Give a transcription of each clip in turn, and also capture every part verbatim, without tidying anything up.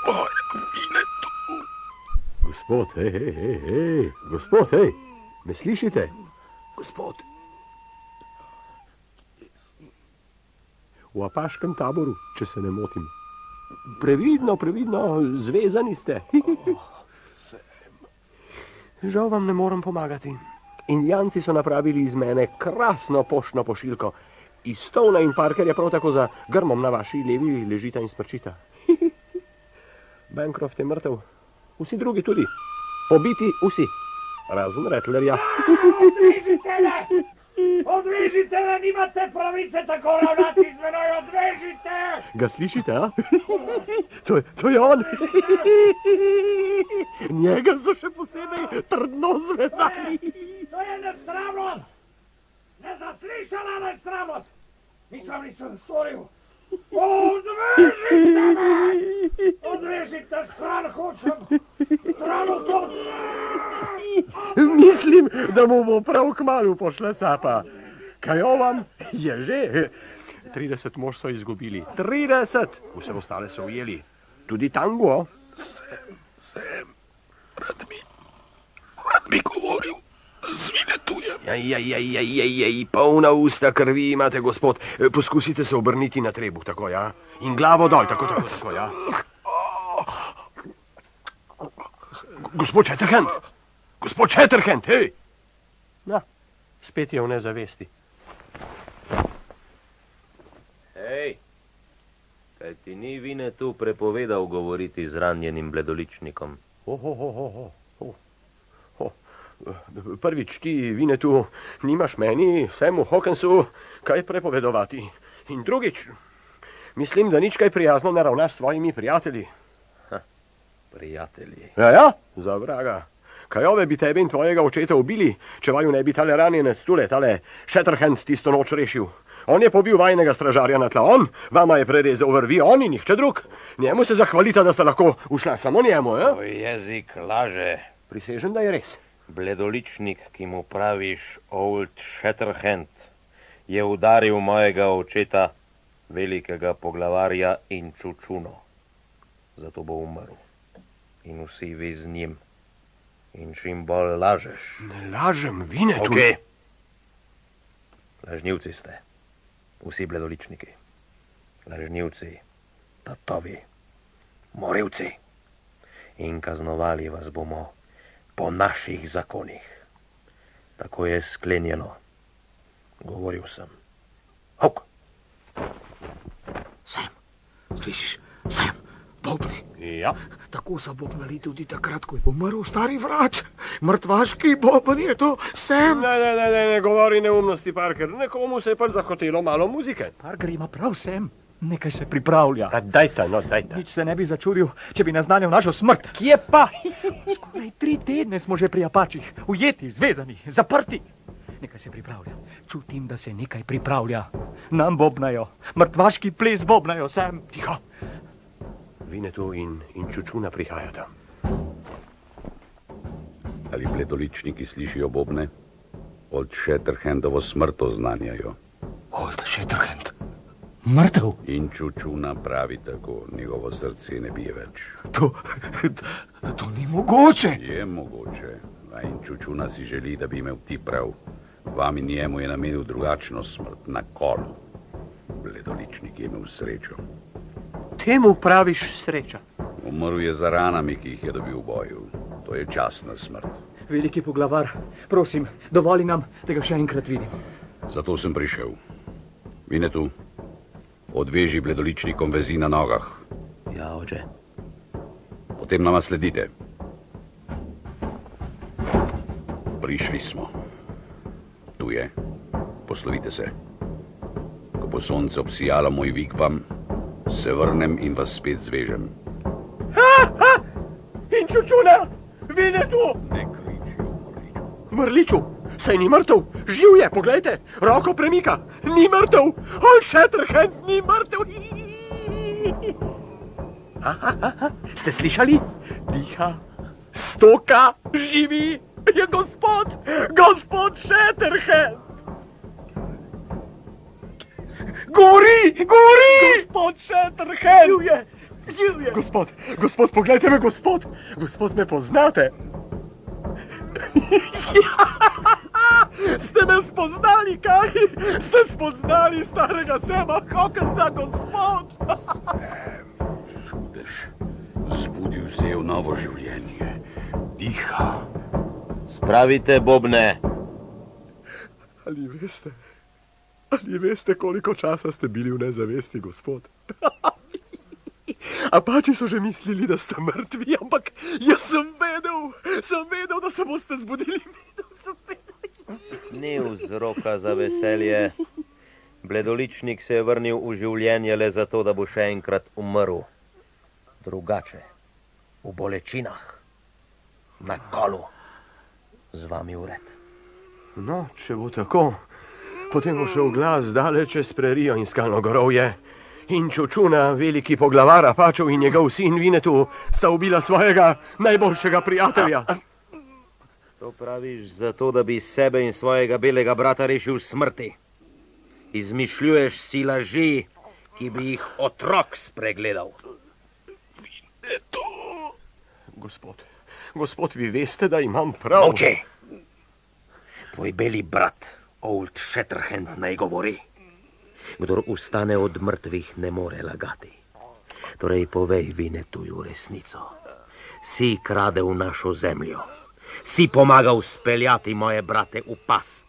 Gospod, hej, hej, hej, hej, gospod, hej, me slišite? Gospod. V apaškem taboru, če se ne motim. Previdno, previdno, zvezani ste. Žal vam ne morem pomagati. Indijanci so napravili iz mene krasno poštno pošiljko. Iz Stona in Parkerja prav tako za grmom na vaši levi ležita in smrčita. Bancroft je mrtev. Vsi drugi tudi. Pobiti vsi. Razen Rattlerja. Odvežite le! Odvežite le! Nimate pravice tako ravnati z menoj! Odvežite! Ga slišite, a? To, to je on. Njega so še posebej trdno zvezali. To je nesramnost! Nezaslišana nesramnost! Nič vam nisem storil! Odvežite me! Odvežite, stran hočem! Stran odtot! Mislim, da mu bo prav kmalu pošla sapa. Kaj ovam je že? trideset mož so izgubili. trideset! Vse ostale so ujeli. Tudi Tango. Sem, sem, rad mi, rad mi govoril. Zvinetujem. Jaj, jaj, jaj, jaj, jaj, jaj, polna usta krvi imate, gospod. Poskusite se obrniti na trebuh, tako, ja? In glavo dol, tako, tako, tako, ja? Gospod Shatterhand! Gospod Shatterhand, hej! Na, spet je v nezavesti. Hej, kaj ti ni Vinetu prepovedal govoriti z ranjenim bledoličnikom? Oho, oho, oho, oho. Prvič ti, Vinetu, nimaš meni, Samu Hawkinsu, kaj prepovedovati. In drugič, mislim, da nič kaj prijazno ne ravnaš s svojimi prijatelji. Ha, prijatelji. Ja, ja, za vraga. Kaj ove bi tebe in tvojega očeta ubili, če vaju ne bi tale ranjenec tule, tale Shatterhand tisto noč rešil. On je pobil vajnega stražarja na tla, on vama je prerezal vrvi, on in nihče drug. Njemu se zahvalita, da sta lahko ušla samo njemu, ja? Tvoj jezik laže. Prisežem, da je res. Bledoličnik, ki mu praviš Old Shatterhand, je udaril mojega očeta, velikega poglavarja in čučuno. Zato bo umrl. In vsi vi z njim. In čim bolj lažeš. Ne lažem, Vinetu. Oče! Lažnivci ste. Vsi bledoličniki. Lažnivci, tatovi, morilci. In kaznovali vas bomo po naših zakonih. Tako je sklenjeno. Govoril sem. Hok! Sam, slišiš? Sam, bobni. Ja. Tako so bobnali tudi takrat, ko je umrl stari vrač. Mrtvaški boben je to, Sam. Ne, ne, ne, ne, ne govori neumnosti, Parker. Nekomu se je pač zahotelo malo muzike. Parker ima prav, Sam. Nekaj se pripravlja. A dajta, no, dajta. Nič se ne bi začudil, če bi naznanil našo smrt. Kje pa? Skoraj tri tedne smo že pri Apačih. Ujeti, zvezani, zaprti. Nekaj se pripravlja. Čutim, da se nekaj pripravlja. Nam bobnajo. Mrtvaški ples bobnajo, Sam. Tiho. Vinetu in, in čučuna prihajata. Ali bledoličniki slišijo bobne? Old Shatterhandovo smrt oznanjajo. Old Shatterhand? Mrtev? In čučuna pravi tako, njegovo srce ne bije več. To, to ni mogoče. Je mogoče. A in čučuna si želi, da bi imel ti prav. Vam in njemu je namenil drugačno smrt, na kolu. Bledoličnik je imel srečo. Temu praviš sreča. Umrl je za ranami, ki jih je dobil v boju. To je časna smrt. Veliki poglavar, prosim, dovoli nam, da ga še enkrat vidim. Zato sem prišel. Vinetu, odveži bledoličnikom vezi na nogah. Ja, oče. Potem nama sledite. Prišli smo. Tu je. Poslovite se. Ko bo sonce obsijalo moj vigvam, se vrnem in vas spet zvežem. Ha, ha! In čučuna! Vinetu! Ne kriči o Mrliču. Mrliču! Saj ni mrtev! Živ je, poglejte! Roko premika! Ni mrtev! Old Shatterhand ni mrtev! Ha, ha, ha, ha. Ste slišali? Diha, stoka, živi! Je gospod! Gospod Shatterhand! Gori! Gori! Gospod Shatterhand! Živ je! Živje! Gospod, gospod, poglejte me, gospod! Gospod, me poznate? Ste me spoznali, kaj? Ste spoznali starega Sema Hawkinsa, gospod? Sam, čudež, zbudil se je v novo življenje. Diha. Spravite bobne. Ali veste, ali veste, koliko časa ste bili v nezavesti, gospod? Apači so že mislili, da ste mrtvi, ampak jaz sem vedel, sem vedel, da se boste zbudili. Vedel sem vedel. Ni vzroka za veselje. Bledoličnik se je vrnil v življenje le zato, da bo še enkrat umrl. Drugače, v bolečinah, na kolu, z vami ured. No, če bo tako, potem bo šel glas daleč čez prerijo in skalno gorovje. In Čučuna, veliki poglavar Apačev in njegov sin Vinetu sta ubila svojega najboljšega prijatelja. To praviš zato, da bi sebe in svojega belega brata rešil smrti. Izmišljuješ si laži, ki bi jih otrok spregledal. Vinetu! Gospod, gospod, vi veste, da imam prav. Molče! Tvoj beli brat, Old Shatterhand, naj govori. Kdor ustane od mrtvih, ne more lagati. Torej povej Vinetuju resnico. Si kradel našo zemljo. Si pomagal speljati moje brate v past.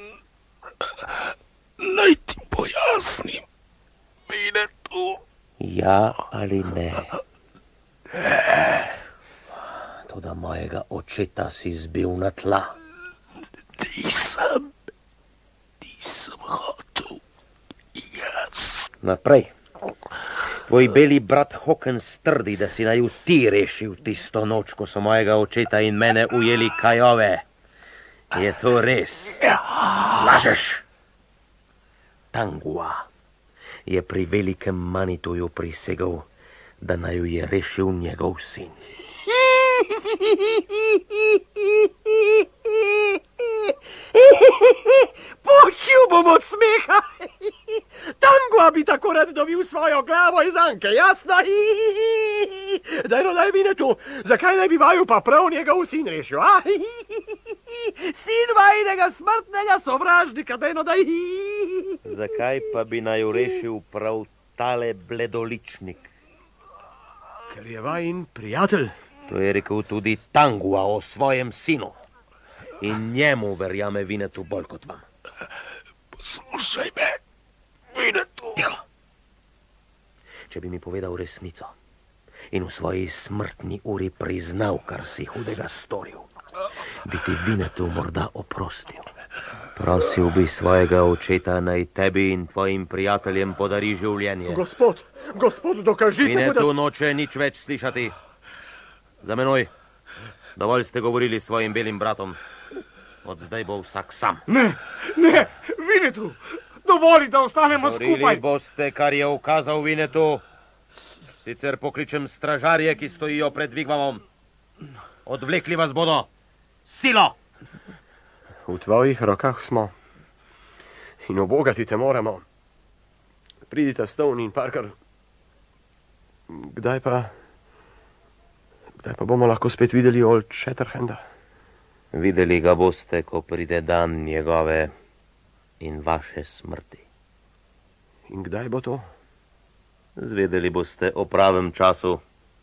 Naj ti pojasnim, Vinetu. Ja ali ne? Toda mojega očeta si zbil na tla. Nisem, nisem hotel. Jaz. Naprej. Tvoj beli brat Hawkins trdi, da si naj ti rešil tisto noč, ko so mojega očeta in mene ujeli kajove. Je to res? Lažeš. Tangua je pri velikem Manituju prisegel, da naj ju je rešil njegov sin. Počil bom od smeha. Tangua bi tako rad dobil svojo glavo iz Anke, jasno? Daj no, daj Vinetu, zakaj ne bi vaju pa prav njegov sin rešil, a? Sin vajnega smrtnega sovražnika, daj no, daj. Zakaj pa bi naj ju rešil prav tale bledoličnik? Ker je vajin prijatelj. To je rekel tudi Tangua o svojem sinu. In njemu verjame Vinetu bolj kot vam. Poslušaj me, Vinetu. Tiho. Če bi mi povedal resnico in v svoji smrtni uri priznal, kar si hudega storil, bi ti Vinetu morda oprostil. Prosil bi svojega očeta, naj tebi in tvojim prijateljem podari življenje. Gospod, gospod, dokažite mu, da... Vinetu noče nič več slišati. Za menoj, dovolj ste govorili s svojim belim bratom. Od zdaj bo vsak sam. Ne, ne, Vinetu, dovoli, da ostanemo skupaj. Storili boste, kar je ukazal Vinetu. Sicer pokličem stražarje, ki stojijo pred Vigvamom. Odvlekli vas bodo. Silo! V tvojih rokah smo. In obogati te moramo. Pridite Stone in Parker. Kdaj pa... Kdaj pa bomo lahko spet videli Old Shatterhanda? Videli ga boste, ko pride dan njegove in vaše smrti. In kdaj bo to? Zvedeli boste o pravem času.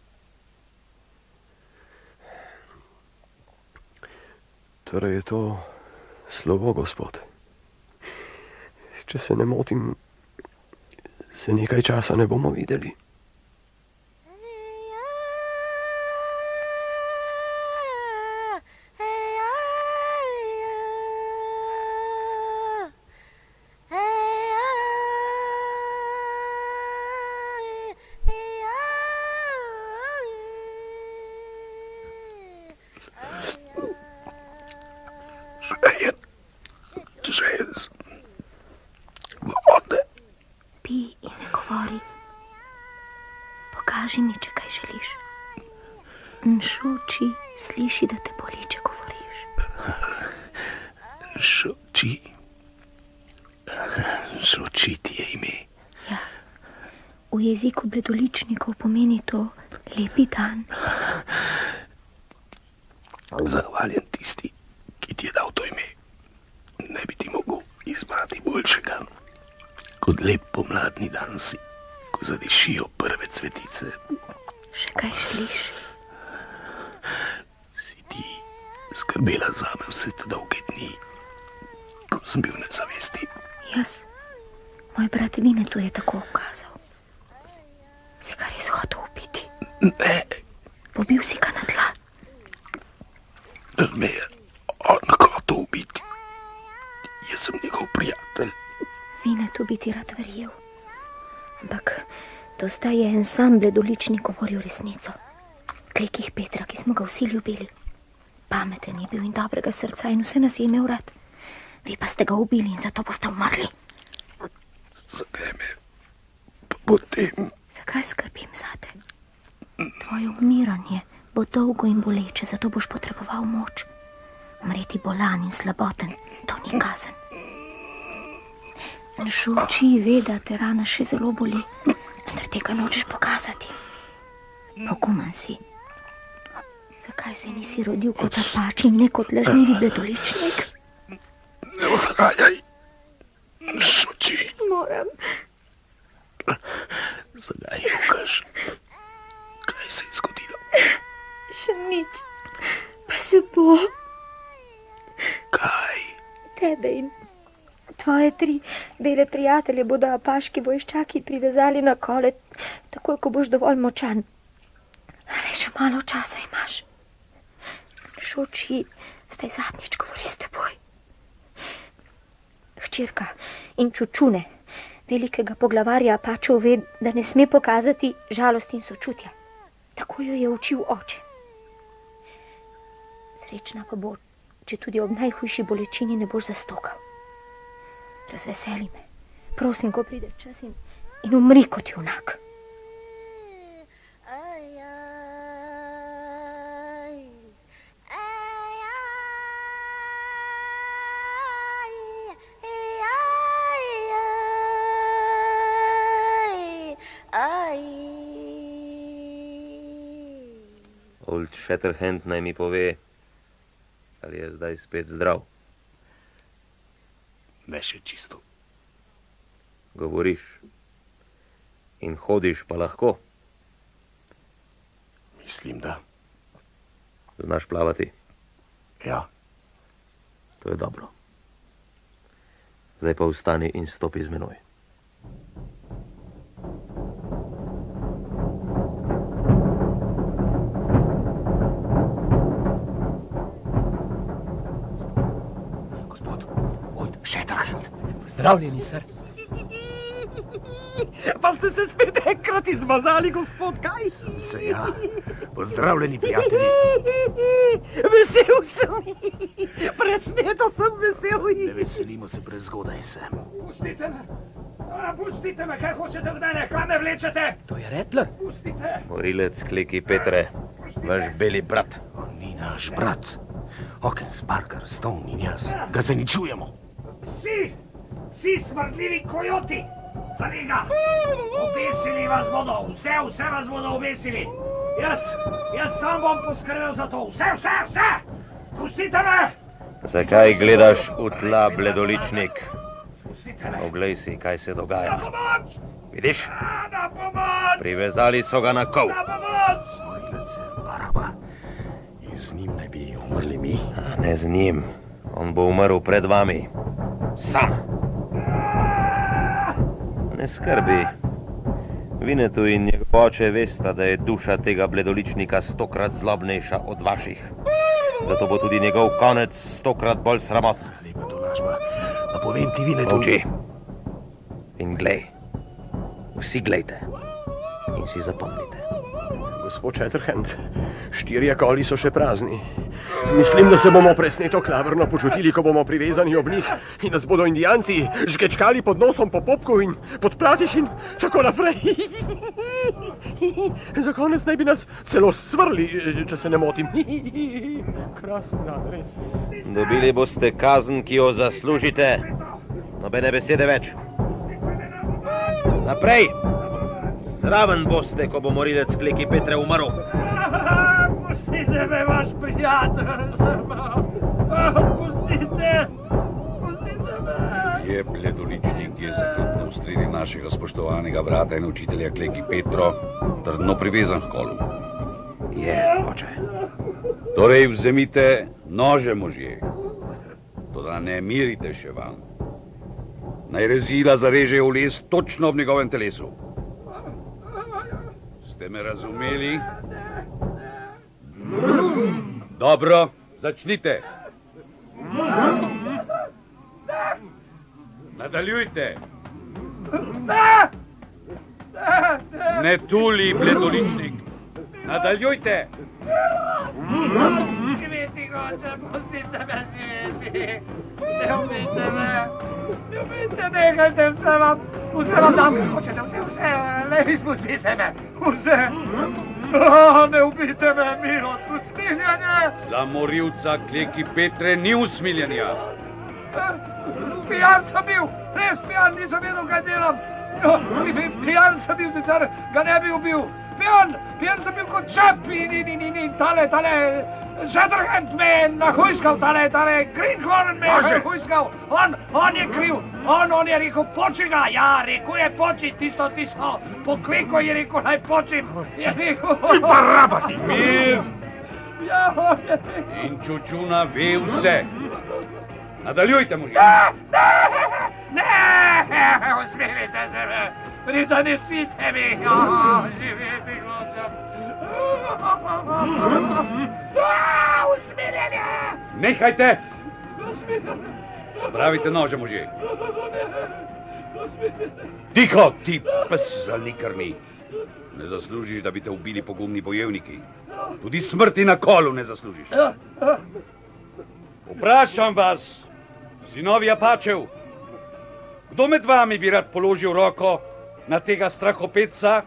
Torej je to slovo, gospod. Če se ne motim, se nekaj časa ne bomo videli. Pokaži mi, če kaj želiš. Nšuči, sliši, da te boli, če govoriš. Nšuči. Nšuči ti je ime. Ja, V jeziku bledoličnikov pomeni to lepi dan. Zahvaljen tisti, ki ti je dal to ime. Ne bi ti mogel izbrati boljšega. Kot lep pomladni dan si, ko zadišijo prve cvetice. Še kaj želiš? Si ti skrbela zame vse te dolge dni, ko sem bil nezavesti. Jaz, moj brat Vinetu je tako ukazal. Si ga res hotel ubiti? Ne. Pobil si ga na tla. Me je on hotel ubiti. Jaz sem njegov prijatelj. Vinetu bi ti rad verjel. Ampak do zdaj je en sam bledoličnik govoril resnico. Klikih Petra, ki smo ga vsi ljubili. Pameten je bil in dobrega srca in vse nas je imel rad. Vi pa ste ga ubili in zato boste umrli. Zakaj me potem... Zakaj skrbim zate? Tvoje umiranje bo dolgo in boleče, zato boš potreboval moč. Umreti bolan in slaboten, to ni kazen. Žuči ve, da te rana še zelo boli, vendar tega nočeš pokazati. Poguman si. Zakaj se nisi rodil kot apač in ne kot lažnivi bledoličnik? Ne odhajaj, Žuči. Moram. Zakaj jokaš? Kaj se je zgodilo? Še nič. Pa se bo. Kaj? Tebe in tvoje tri bele prijatelje bodo apaški vojščaki privezali na kole, takoj, ko boš dovolj močan. Ale še malo časa imaš. Žuči, zdaj zadnjič govori s teboj. Hčerka in čučune velikega poglavarja Apačev ve, da ne sme pokazati žalosti in sočutja. Tako jo je učil oče. Srečna pa bo, če tudi ob najhujši bolečini ne boš zastokal. Razveseli me. Prosim, ko pride čas in, in umri kot junak. Old Shatterhand naj mi pove, ali je zdaj spet zdrav. Ne še čisto. Govoriš. In hodiš pa lahko. Mislim, da. Znaš plavati? Ja. To je dobro. Zdaj pa vstani in stopi z menoj. Zdravljeni, sir. Pa ste se spet enkrat izmazali, gospod, kaj? Se ja. Pozdravljeni, prijatelji. Vesel sem. Presneto sem vesel. Ne veselimo se prezgodaj sem. Pustite me. A, pustite me, kaj hočete od mene, kaj me vlečete? To je Rattler. Pustite. Morilec Kleki Petre, vaš beli brat. On ni naš brat. Hawkins, Parker, Stone in jaz. Ga zaničujemo. Vsi, vsi smrdljivi kojoti. Za njega. Obesili vas bodo, vse, vse vas bodo obesili. Jaz, jaz sam bom poskrbel za to. Vse, vse, vse. Pustite me. Zakaj gledaš v tla, bledoličnik? Pustite me. Oglej si, kaj se dogaja. Na pomoč. Vidiš? Na pomoč. Privezali so ga na kol. Na pomoč. Morilec je Baraba. In z njim naj bi umrli mi. A ne z njim. On bo umrl pred vami. Sam. Ne skrbi. Vinetu in njegov oče vesta, da je duša tega bledoličnika stokrat zlobnejša od vaših. Zato bo tudi njegov konec stokrat bolj sramoten. Lepa tolažba. Da povem ti, Vinetu... Molči. In glej. Vsi glejte. In si zapomnite. Gospod Shatterhand, štirje koli so še prazni. Mislim, da se bomo presneto klavrno počutili, ko bomo privezani ob njih in nas bodo indijanci žgečkali pod nosom po popku in pod platih in tako naprej. Za konec naj bi nas celo svrli, če se ne motim. Krasen dan, res. Dobili boste kazen, ki jo zaslužite. Nobene besede več. Naprej! Zraven boste, ko bo morilec Kleki Petre umrl. Pustite me, vaš prijatelj, spustite, spustite me. Je bledoličnik, ki je zahrbtno ustrelil našega spoštovanega brata in učitelja Kleki Petro, trdno privezan k kolu. Je, oče. Torej vzemite nože, možje, toda ne mirite še van. Naj rezila zarežejo v les točno ob njegovem telesu. Ste me razumeli? Dobro, začnite. Nadaljujte. Ne tuli, bledoličnik. Nadaljujte. Živeti, hoče, pustite me živeti. Ne umite me. Ne umite, nehajte, vse vam, vse vam dam, hočete, vse, vse, le izpustite me, vse. Ne ubite me, milot, usmiljanje. Za morilca Kleki Petre ni usmiljanja. Pijan sem bil, res pijan, nisem vedel, kaj delam. Pijan sem bil, sicer ga ne bi ubil. Pijan, pijan sem bil kot čep in, in, in, in, in tale, tale, Shatterhand me je nahujskal, tale, tale, Greenhorn me je nahujskal. On, on je kriv, on, on je rekel, poči ga, ja, rekel je poči, tisto, tisto, po kveko je rekel, naj počim. Je rekel, ti pa rabati, mir. Ja, on je rekel. In Čučuna ve vse. Nadaljujte, možje. Ne, ne, usmilite se me, prizanesite mi, živeti hočem. Usmiljenje! Nehajte! Spravite nože, možje. Tiho, ti pes zalnikrni. Ne zaslužiš, da bi te ubili pogumni bojevniki. Tudi smrti na kolu ne zaslužiš. Vprašam vas, sinovi Apačev, kdo med vami bi rad položil roko na tega strahopetca?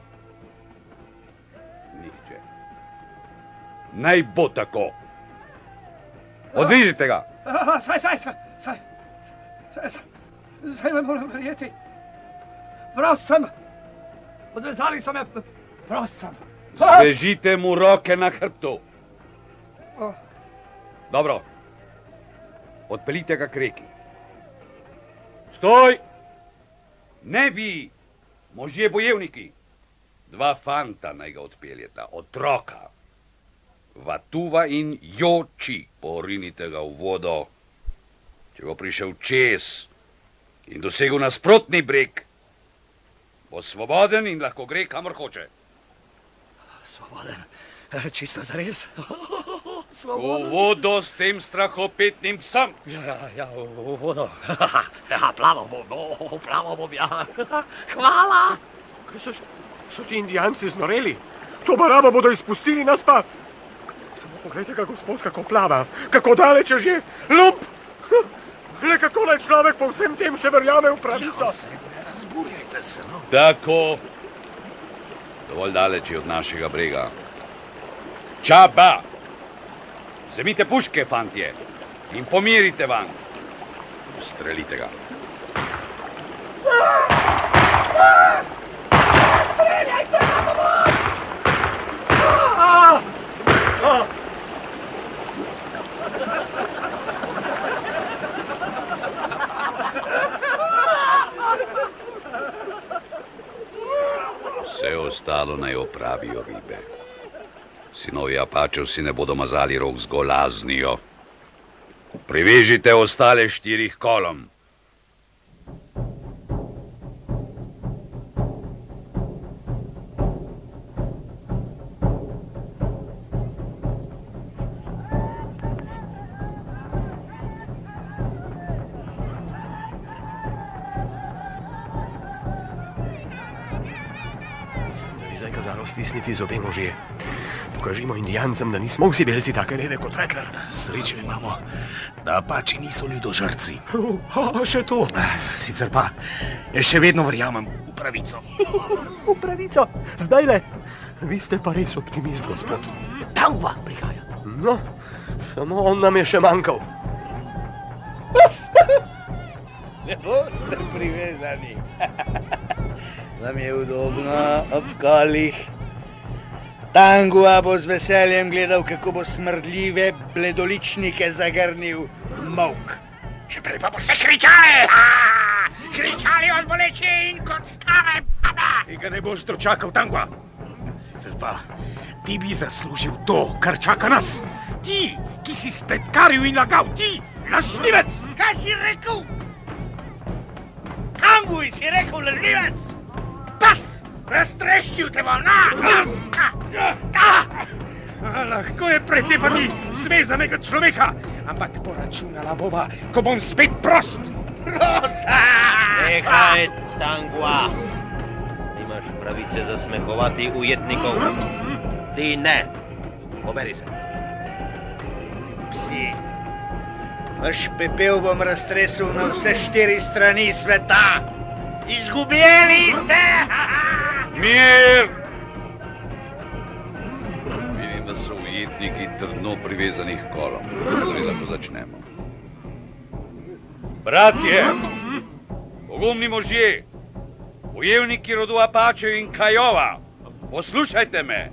Nihče. Naj bo tako. Odvežite ga. Saj, saj, saj, saj, saj, saj, saj me moram verjeti. Prost sem, odvezali so me, prost sem. Svežite mu roke na hrbtu. Dobro. Odpeljite ga k reki. Stoj! Ne vi, možje bojevniki. Dva fanta naj ga odpeljeta, otroka. Vatuva in Joči. Porinite ga v vodo. Če bo prišel čez in dosegel nasprotni breg, bo svoboden in lahko gre, kamor hoče. Svoboden, čisto zares. V vodo s tem strahopetnim psom. Ja, ja, ja, v vodo. Ja, plaval bom, no, plaval bom, ja. Hvala. Kaj so, so ti indijanci znoreli? To baraba bodo izpustili nas pa. Samo pogledajte ga, gospod, kako plava, kako daleč je že. Lump! Le kako naj človek po vsem tem še verjame v pravico. Tiho se, ne razburjajte se, no. Tako. Dovolj daleč je od našega brega. Čaba! Vzemite puške, fantje, in pomirite van. Ustrelite ga. Streljajte na pomoč! Vse ostalo naj opravijo ribe. Sinovi Apačev si ne bodo mazali rok z golaznijo. Privežite ostale štirih kolom. Mislim, da bi zdaj kazalo stisniti zobe, možje. Pokažimo indijancem, da nismo vsi belci take reve kot Rattler. Srečo imamo, da Apači niso ljudožrci. A, še to. Sicer pa, jaz še vedno verjamem v pravico. V pravico? Zdajle? Vi ste pa res optimist, gospod. Tauva prihaja. No, samo on nam je še manjkal. Ne boste privezani. Vam je udobno ob kolih. Tangua bo z veseljem gledal, kako bo smrdljive bledoličnike zagrnil molk. Še prej pa boste kričali! Kričali od boleči in kot stare babe! Tega ne boš dočakal, Tangua. Sicer pa ti bi zaslužil to, kar čaka nas. Ti, ki si spletkaril in lagal, ti, lažnivec! Kaj si rekel? Tanguj si rekel lažnivec! Pas! Raztreščil te bom, na! Lahko je pretepati zvezanega človeka, ampak poračunala bova, ko bom spet prost. Prosta! Nehaj, Tangua! Imaš pravice zasmehovati ujetnikov. Ti ne. Poberi se. Psi, vaš pepel bom raztresel na vse štiri strani sveta. Izgubljeni ste! Mir! Vidim, da so ujetniki trdno privezani k kolom. Torej lahko začnemo. Bratje, pogumni možje, bojevniki rodu Apačev in Kajova, poslušajte me.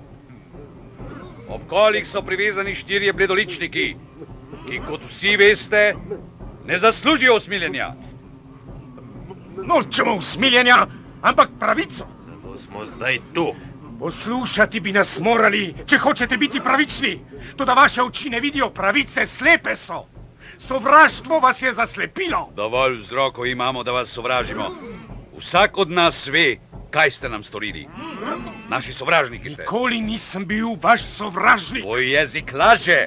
Ob kolih so privezani štirje bledoličniki, ki, kot vsi veste, ne zaslužijo usmiljenja. Nočemo usmiljenja, ampak pravico. Zato smo zdaj tu. Poslušati bi nas morali, če hočete biti pravični. Toda vaše oči ne vidijo pravice, slepe so. Sovraštvo vas je zaslepilo. Dovolj vzrokov imamo, da vas sovražimo. Vsak od nas ve, kaj ste nam storili. Naši sovražniki ste. Nikoli nisem bil vaš sovražnik. Tvoj jezik laže.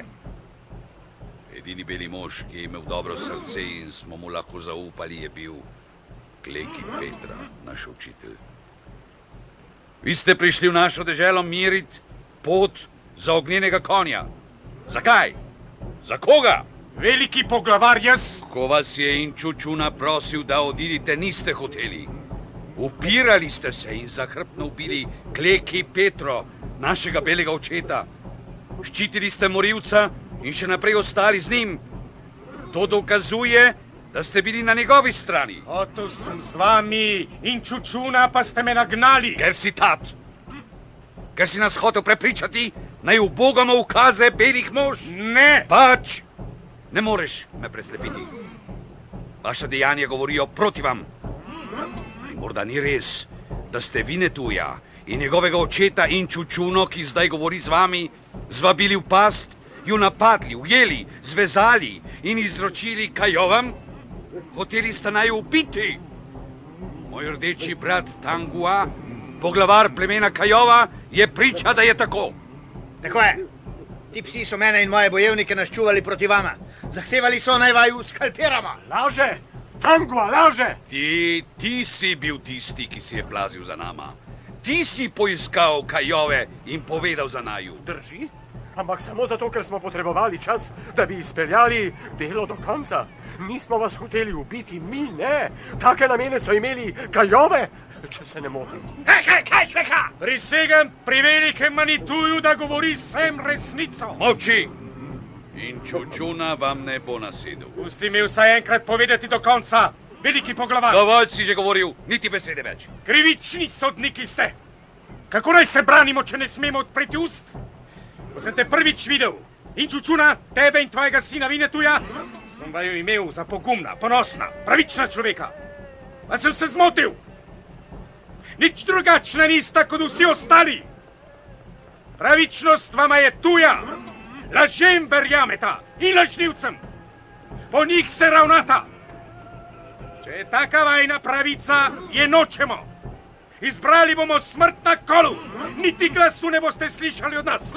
Edini beli mož, ki je imel dobro srce in smo mu lahko zaupali, je bil Kleki Petra, naš učitelj. Vi ste prišli v našo deželo meriti pot za ognjenega konja. Zakaj? Za koga? Veliki poglavar jaz. Ko vas je Inčučuna prosil, da odidite, niste hoteli. Upirali ste se in zahrbtno ubili Kleki Petro, našega belega očeta. Ščitili ste morilca in še naprej ostali z njim. To dokazuje, da ste bili na njegovi strani. Hotel sem z vami, Inčučuna, pa ste me nagnali. Ker si tat. Ker si nas hotel prepričati, naj ubogamo ukaze belih mož. Ne. Pač, ne moreš me preslepiti. Vaša dejanja govorijo proti vam. In morda ni res, da ste Vinetuja in njegovega očeta Inčučuno, ki zdaj govori z vami, zvabili v past, ju napadli, ujeli, zvezali in izročili Kajovam. Hoteli ste naj ubiti. Moj rdeči brat Tangua, poglavar plemena Kajova, je priča, da je tako. Tako je. Ti psi so mene in moje bojevnike naščuvali proti vama. Zahtevali so, naj vaju skalpiramo. Laže! Tangua, laže! Ti, ti si bil tisti, ki si je plazil za nama. Ti si poiskal Kajove in povedal za naju. Drži? Ampak samo zato, ker smo potrebovali čas, da bi izpeljali delo do konca. Mi smo vas hoteli ubiti, mi ne. Take namene so imeli Kajove, če se ne motim. Kaj, kaj, kaj, čeka? Prisegam pri velikem Manituju, da govori sem resnico. Molči! Inčučuna vam ne bo nasedel. Pusti mi vsaj enkrat povedati do konca, veliki poglavar. Dovolj si že govoril, niti besede več. Krivični sodniki ste. Kako naj se branimo, če ne smemo odpreti ust? Ko sem te prvič videl, Inčučuna, tebe in tvojega sina Vinetuja, sem vaju imel za pogumna, ponosna, pravična človeka. A sem se zmotil. Nič drugačna nista kot vsi ostali. Pravičnost vama je tuja. Lažem verjameta in lažnivcem. Po njih se ravnata. Če je taka vajna pravica, je nočemo. Izbrali bomo smrt na kolu. Niti glasu ne boste slišali od nas.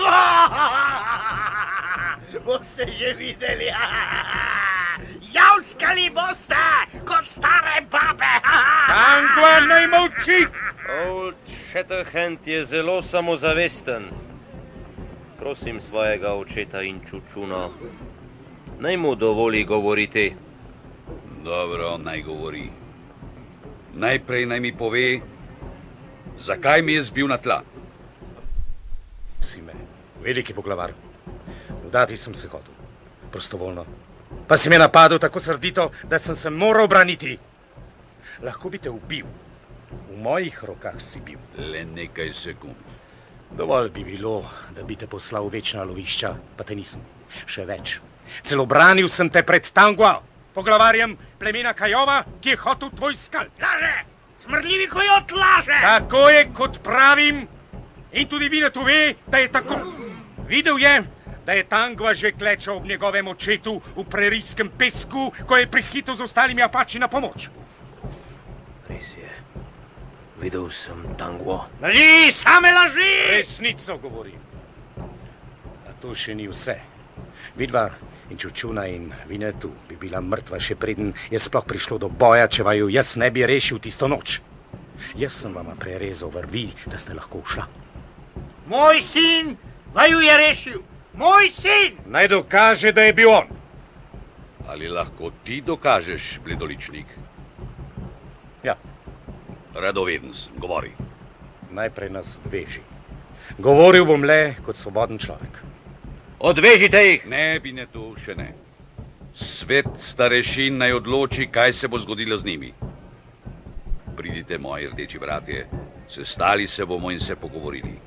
Boste že videli. Javskali boste kot stare babe. Tangua, naj molči. Old Shatterhand je zelo samozavesten. Prosim svojega očeta Inčučuno, naj mu dovoli govoriti. Dobro, naj govori. Najprej naj mi pove, zakaj mi je zbil na tla. Si me, veliki poglavar. Vdati sem se hotel, prostovoljno. Pa si me napadel tako srdito, da sem se moral braniti. Lahko bi te ubil. V mojih rokah si bil. Le nekaj sekund. Dovolj bi bilo, da bi te poslal v večna lovišča, pa te nisem. Še več. Celo branil sem te pred Tangua, poglavarjem plemena Kajova, ki je hotel tvoj skal. Laže! Smrdljivi kojot laže! Tako je, kot pravim. In tudi Vinetu ve, da je tako. Videl je, da je Tangua že klečal ob njegovem očetu v prerijskem pesku, ko je prihitel z ostalimi Apači na pomoč. Res je. Videl sem Tango. Laži, same laži! Resnico govorim. A to še ni vse. Vidva in Čučuna in Vinetu bi bila mrtva še preden je sploh prišlo do boja, če vaju jaz ne bi rešil tisto noč. Jaz sem vama prerezal vrvi, da ste lahko ušla. Moj sin vaju je rešil. Moj sin! Naj dokaže, da je bil on. Ali lahko ti dokažeš, bledoličnik? Ja. Radoveden sem, govori. Najprej nas odveži. Govoril bom le kot svoboden človek. Odvežite jih! Ne, Vinetu, še ne. Svet starešin naj odloči, kaj se bo zgodilo z njimi. Pridite, moji rdeči bratje, sestali se bomo in se pogovorili.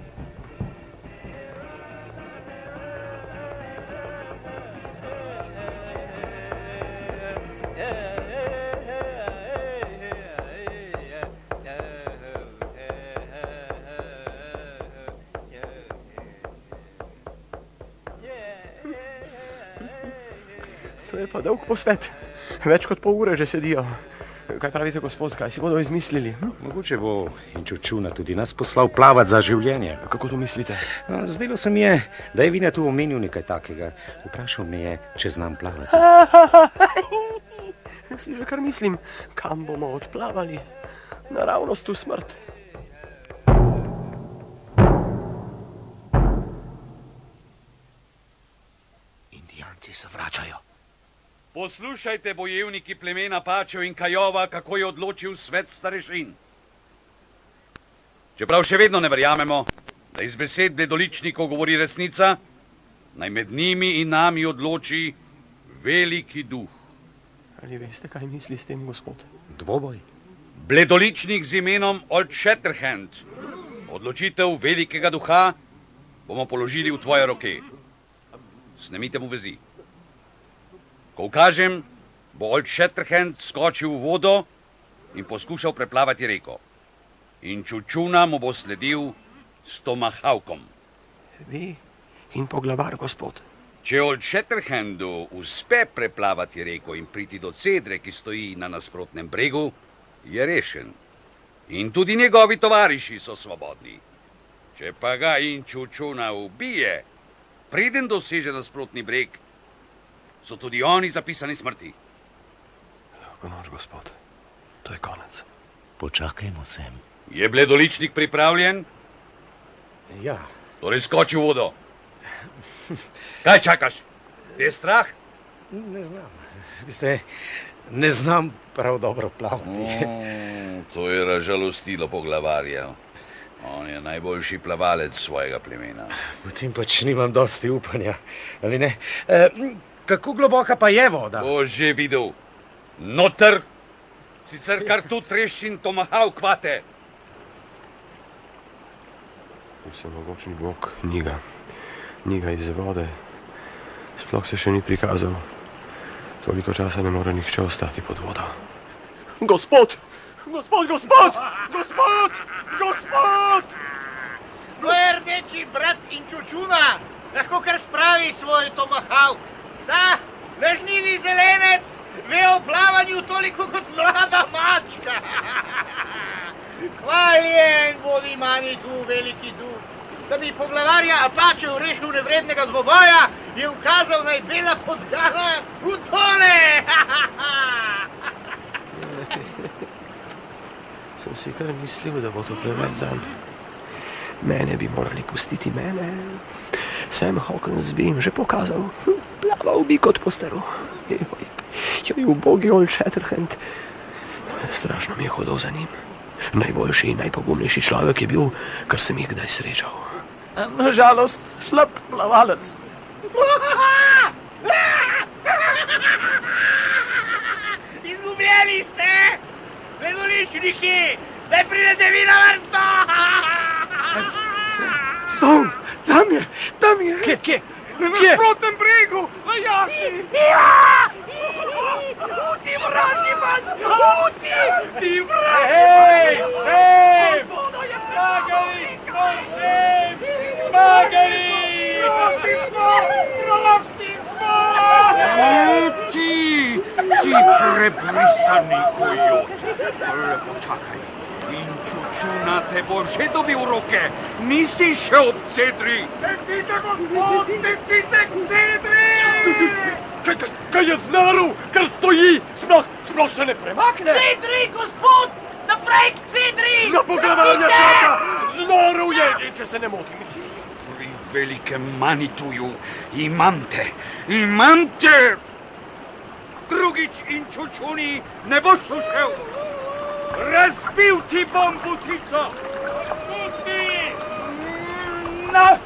To je pa dolg posvet. Več kot pol ure že sedijo. Kaj pravite, gospod, kaj si bodo izmislili? Hm? Mogoče bo in Čučuna tudi nas poslal plavat za življenje. Kako to mislite? No, zdelo se mi je, da je Vinetu omenil nekaj takega. Vprašal me je, če znam plavati. Si že kar mislim, kam bomo odplavali. Naravnost v smrt. Indijanci se vračajo. Poslušajte, bojevniki plemena Apačev in Kajova, kako je odločil svet starešin. Čeprav še vedno ne verjamemo, da iz besed bledoličnikov govori resnica, naj med njimi in nami odloči veliki duh. Ali veste, kaj misli s tem, gospod? Dvoboj. Bledoličnik z imenom Old Shatterhand. Odločitev velikega duha bomo položili v tvoje roke. Snemite mu vezi. Ko ukažem, bo Old Shatterhand skočil v vodo in poskušal preplavati reko. In Čučuna mu bo sledil s tomahawkom. Vi in poglavar, gospod. Če Old Shatterhandu uspe preplavati reko in priti do cedre, ki stoji na nasprotnem bregu, je rešen. In tudi njegovi tovariši so svobodni. Če pa ga in Čučuna ubije, preden doseže nasprotni breg, so tudi oni zapisani smrti. Lahko noč, gospod. To je konec. Počakajmo sem. Je bledoličnik pripravljen? Ja. Torej skoči v vodo. Kaj čakaš? Te je strah? Ne znam. Veste, ne znam prav dobro plavati. O, to je razžalostilo poglavarja. On je najboljši plavalec svojega plemena. Potem pač nimam dosti upanja, ali ne? E, kako globoka pa je voda? To že videl. Noter, sicer kar tu treščin tomahawk kvate. Vsemogočni Bog, njega, njega iz vode. Sploh se še ni prikazal. Toliko časa ne more nihče ostati pod vodo. Gospod! Gospod, gospod! Gospod! Gospod! No je rdeči brat in Čučuna, lahko kar spravi svoj tomahawk. Ta lažnivi zelenec ve o plavanju toliko kot mlada mačka. Hvaljen bodi mani tu veliki duh. Da bi poglavarja Apačev rešil nevrednega dvoboja, je ukazal naj bela podgana v tole. Sem si kar mislil, da bo to preveč zanj. Mene bi morali pustiti, mene. Sam Hawkins bi jim že pokazal. Plaval bi kot po steru. Joj, joj, ubogi Old Shatterhand. Strašno mi je hodil za njim. Najboljši in najpogumnejši človek je bil, kar sem jih kdaj srečal. Nažalost, slab plavalec. Izgubljali ste! Bledoličniki! da pridete vi na vrsto! Stol, tam je, tam je. Kje, kje? Na nasprotnem bregu, na jasi. Uti, vražni fant! Uti! Ti vražni! Hej, sem! Zmagali smo, sem! Zmagali! Prosti smo! Prosti smo! Ti, ti prebrisani kojot. Lepo čakaj. In Čučuna te bo že dobil v roke. Nisi še ob cedri. Tecite, gospod, tecite k cedri! Kaj je znaru, ker stoji, sploh, sploh se ne premakne? Cedri, gospod! Naprej k cedri! Na poglavanja čaka! Znaru je, če se ne motim. Pri velikem Manituju imam te, imam te! Drugič in Čučuni ne boš ušel. Razbil ti bom butico! Skusi! Na!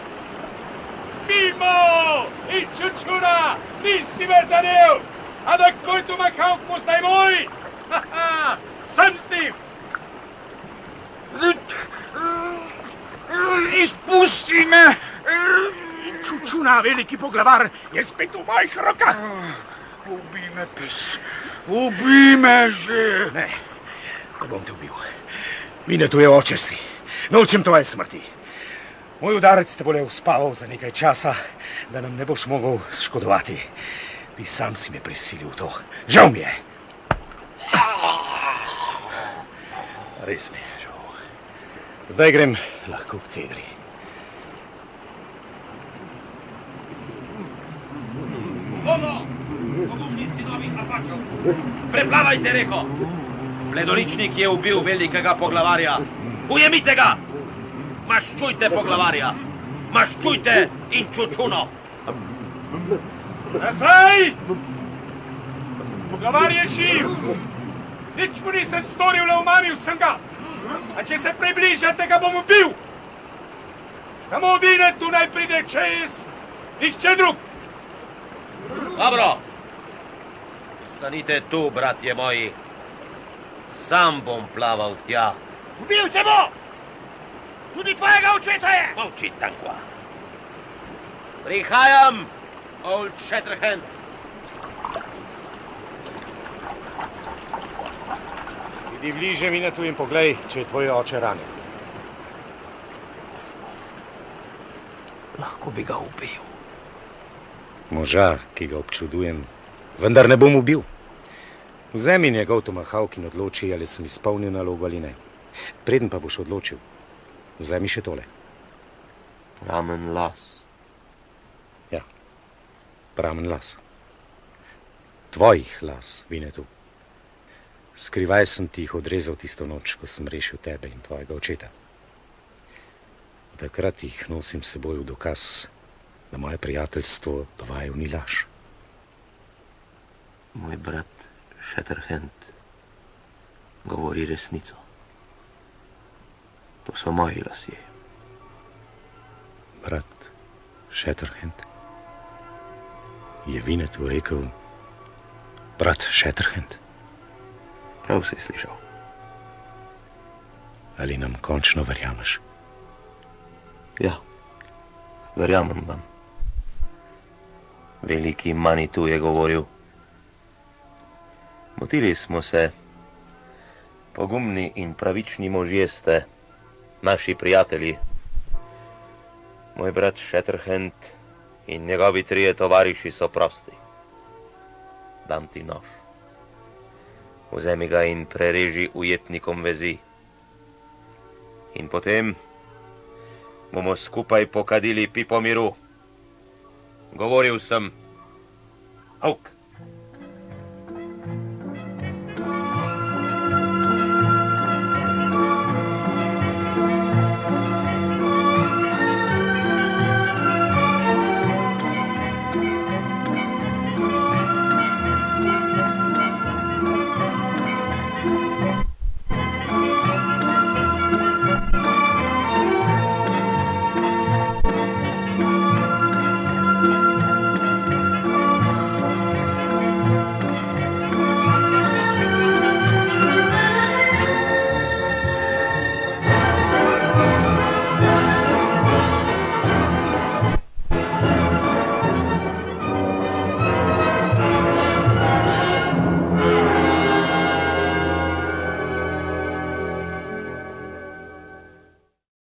Mimo! In Čučuna! Nisi me zadel! A da който махалк постай мой! Ха-ха! Съм с ним! Изпусти ме! Čučuna, veliki poglavar, je spet v mojih rokah! Ubij me, pes! Ubij me že! Ne, ne bom te ubil. Vinetu je oče si. Nočem tvoje smrti. Moj udarec te bo le uspaval za nekaj časa, da nam ne boš mogel škodovati. Ti sam si me prisilil v to. Žal mi je. Res mi je žal. Zdaj grem lahko k cedri. Bomo, pogumni sinovi Apačev, preplavajte reko. Bledoličnik je ubil velikega poglavarja. Ujemite ga! Maščujte poglavarja! Maščujte in Čučuno! Nazaj! Poglavar je živ! Nič mu nisem storil, le umamil sem ga! A če se približate, ga bom ubil! Samo Vinetu naj pride čez, nihče drug! Dobro! Ostanite tu, bratje moji. Sam bom plaval tja. Ubil te bo! Tudi tvojega očeta je! Molči, Tankva. Prihajam, Old Shatterhand. Idi bliže, Vinetu, in poglej, če je tvoj oče ranjen. Lahko bi ga ubil. Moža, ki ga občudujem, vendar ne bom ubil. Vzemi njegov tomahawk in odloči, ali sem izpolnil nalogo ali ne. Preden pa boš odločil, vzemi še tole. Pramen las. Ja, pramen las. Tvojih las, Vinetu. Skrivaj sem ti jih odrezal tisto noč, ko sem rešil tebe in tvojega očeta. Takrat jih nosim seboj v dokaz, da moje prijateljstvo do vaju ni laž. Moj brat Shatterhand govori resnico. To so moji lasje. Brat Shatterhand? Je Vinetu rekel brat Shatterhand? Prav si slišal. Ali nam končno verjameš? Ja, verjamem vam. Veliki Manitu je govoril. Motili smo se. Pogumni in pravični možje ste, naši prijatelji. Moj brat Shatterhand in njegovi trije tovariši so prosti. Dam ti nož. Vzemi ga in prereži ujetnikom vezi. In potem bomo skupaj pokadili pipo miru. Govoril sem. Hauk.